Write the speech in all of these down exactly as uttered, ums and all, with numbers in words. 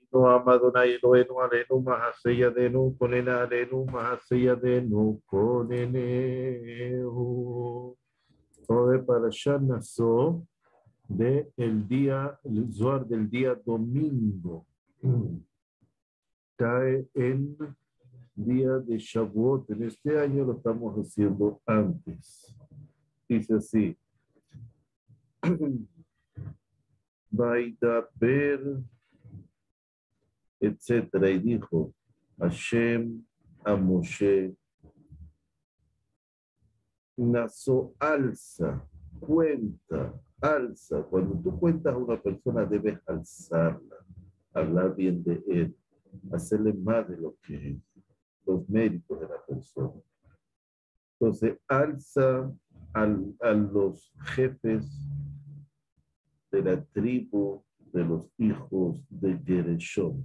No Amadonai Eloheinu Alenu Mahaseyadenu Konena Alenu Mahaseyadenu Konenehu. Hoy para Shanazo de el día, el Zohar del día domingo. Cae en día de Shavuot. En este año lo estamos haciendo antes. Dice así. Vaidaber, etcétera. Y dijo Hashem a Moshe, Nazo alza, cuenta, alza. Cuando tú cuentas a una persona debes alzarla, hablar bien de él, hacerle más de lo que es, los méritos de la persona. Entonces, alza al, a los jefes de la tribu de los hijos de Gereshon.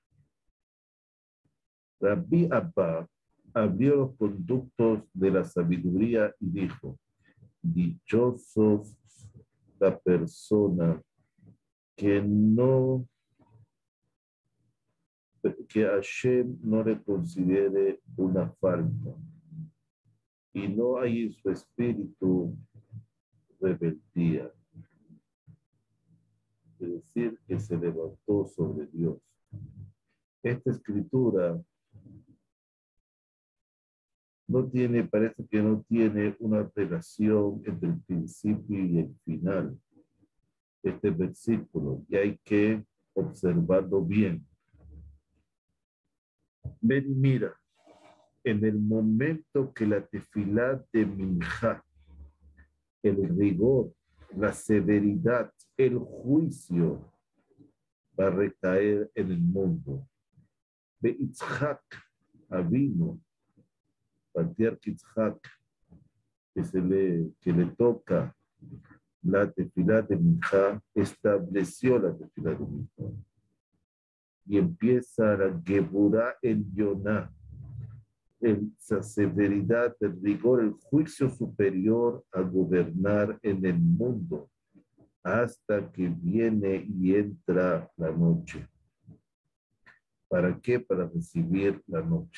Rabbi Abba abrió los conductos de la sabiduría y dijo, dichosos la persona que no, que Hashem no le considere una falta y no hay en su espíritu rebeldía. Es decir, que se levantó sobre Dios. Esta escritura no tiene, parece que no tiene una relación entre el principio y el final. Este versículo, y hay que observarlo bien. Ven y mira, en el momento que la tefilá de Minjá, el rigor, la severidad, el juicio va a recaer en el mundo. De Itzhak Avinu, patriarca Itzhak, que, se le, que le toca la tefilá de Minjá, estableció la tefilá de Minjá. Y empieza la Geburá en Yoná, esa severidad, el rigor, el juicio superior a gobernar en el mundo hasta que viene y entra la noche. ¿Para qué? Para recibir la noche.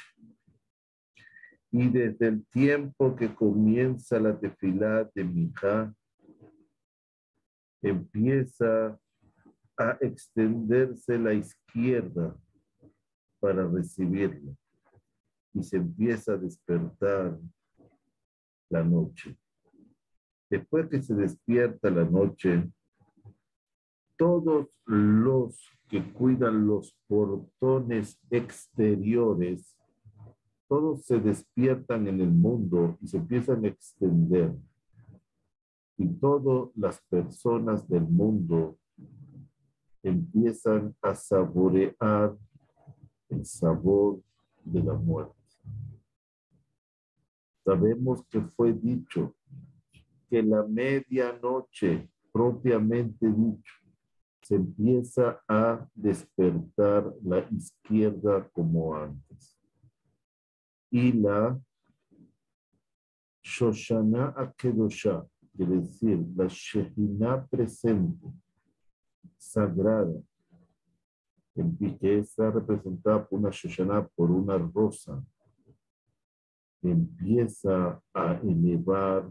Y desde el tiempo que comienza la tefilá de Minjá, empieza a extenderse la izquierda para recibirla. Y se empieza a despertar la noche. Después que se despierta la noche, todos los que cuidan los portones exteriores, todos se despiertan en el mundo y se empiezan a extender. Y todas las personas del mundo empiezan a saborear el sabor de la muerte. Sabemos que fue dicho que la medianoche, propiamente dicho, se empieza a despertar la izquierda como antes. Y la Shoshana Akedosha, quiere decir, la Shejina presente, sagrada, que está representada por una Shoshana, por una rosa, empieza a elevar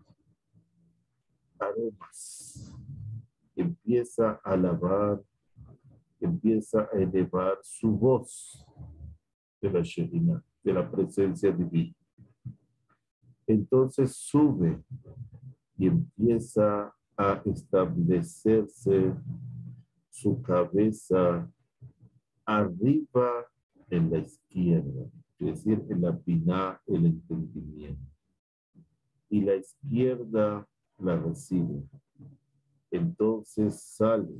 aromas, empieza a alabar, empieza a elevar su voz de la Shejina, de la presencia divina. Entonces sube y empieza a establecerse su cabeza arriba en la izquierda, es decir, en la piná, el entendimiento. Y la izquierda la recibe. Entonces sale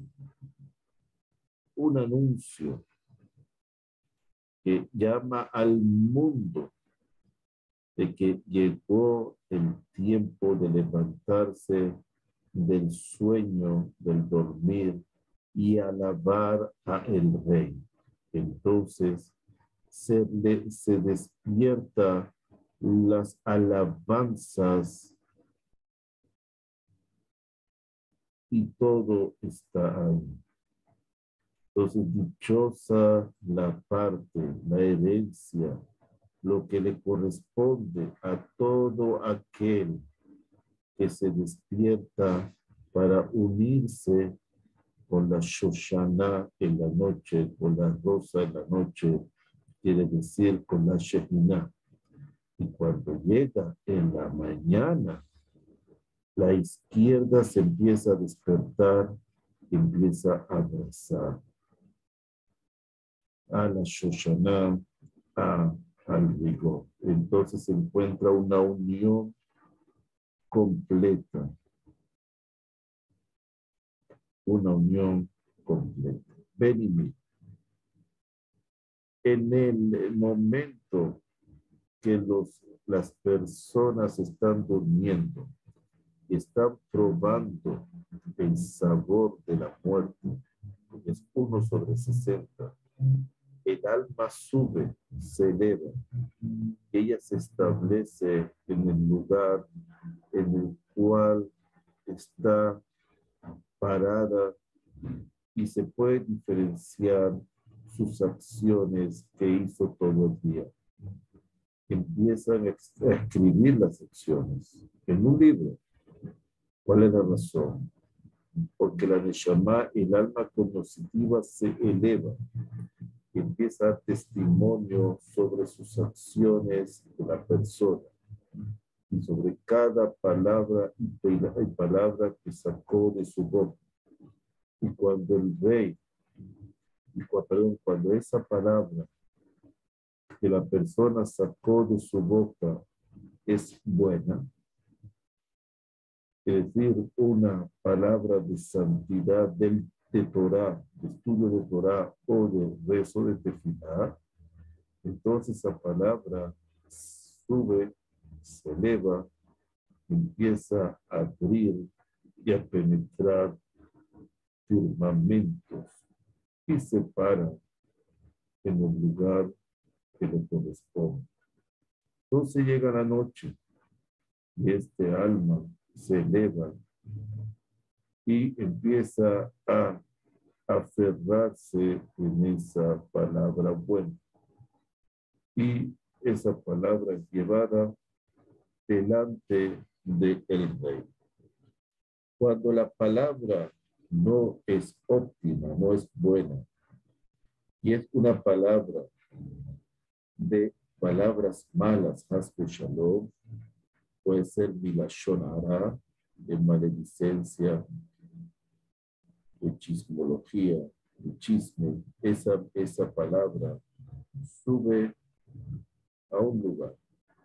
un anuncio que llama al mundo de que llegó el tiempo de levantarse del sueño, del dormir y alabar a el rey. Entonces se, le, se despierta las alabanzas y todo está ahí. Entonces, dichosa la parte, la herencia, lo que le corresponde a todo aquel que se despierta para unirse con la Shoshana en la noche, con la rosa en la noche, quiere decir con la Shekinah. Y cuando llega en la mañana, la izquierda se empieza a despertar, empieza a abrazar a la Shoshana, a, al rigor. Entonces se encuentra una unión completa, una unión completa. Ven y mira. En el momento que los, las personas están durmiendo y están probando el sabor de la muerte, es uno sobre sesenta, el alma sube, se eleva, ella se establece en el lugar en el cual está parada y se puede diferenciar sus acciones que hizo todo el día. Empiezan a escribir las acciones en un libro. ¿Cuál es la razón? Porque la Neshama, el alma cognitiva, se eleva. Empieza a dar testimonio sobre sus acciones de la persona y sobre cada palabra y palabra que sacó de su boca. Y cuando el rey, y cuando, perdón, cuando esa palabra que la persona sacó de su boca es buena, es decir, una palabra de santidad del, de Torah, de estudio de Torah o de rezo de tefilá, entonces esa palabra sube, se eleva, empieza a abrir y a penetrar firmamentos y se para en el lugar que le corresponde. Entonces llega la noche y este alma se eleva y empieza a aferrarse en esa palabra buena. Y esa palabra es llevada delante del rey. Cuando la palabra no es óptima, no es buena, y es una palabra de palabras malas, hasbe shalom, puede ser milashon hara, de maledicencia, de chismología, de chisme, esa, esa palabra sube a un lugar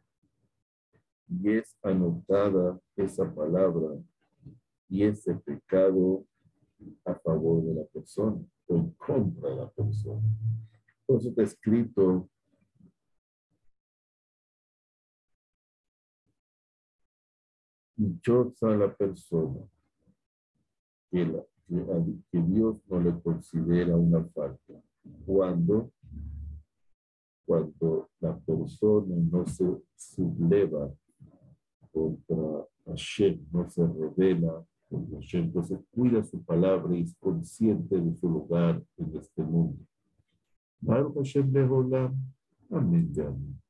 y es anotada esa palabra y ese pecado a favor de la persona o en contra de la persona. Por eso está escrito dichosa la persona que, la, que, que Dios no le considera una falta. Cuando, cuando la persona no se subleva contra Hashem, no se revela contra Hashem, entonces cuida su palabra y es consciente de su lugar en este mundo. Baruch Hashem Leholam. Amén.